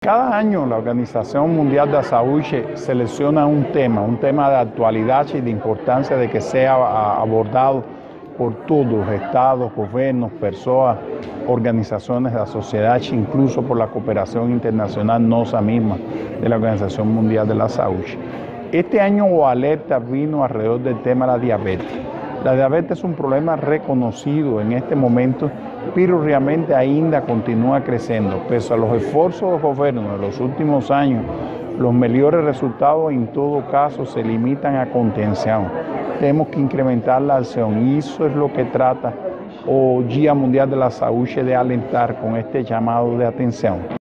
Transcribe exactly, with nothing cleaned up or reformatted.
Cada año la Organización Mundial de la Salud selecciona un tema, un tema de actualidad y de importancia de que sea abordado por todos los estados, gobiernos, personas, organizaciones de la sociedad, incluso por la cooperación internacional NOSA misma de la Organización Mundial de la Salud. Este año o alerta vino alrededor del tema de la diabetes. La diabetes es un problema reconocido en este momento, pero realmente ainda continúa creciendo. Pese a los esfuerzos del gobierno en los últimos años, los mejores resultados en todo caso se limitan a contención. Tenemos que incrementar la acción y eso es lo que trata o Día Mundial de la Salud de alentar con este llamado de atención.